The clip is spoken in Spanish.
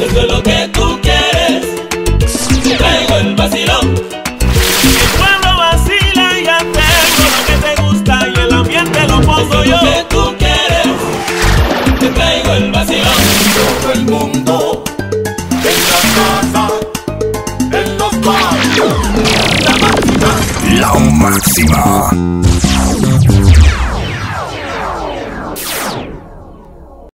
Eso es lo que tú quieres. Te traigo el vacilón. El pueblo vacila y ya tengo lo que te gusta y el ambiente lo pongo yo. Eso es lo que tú quieres. Te traigo el vacilón. Todo el mundo en la casa, en los barrios, la máxima. La máxima.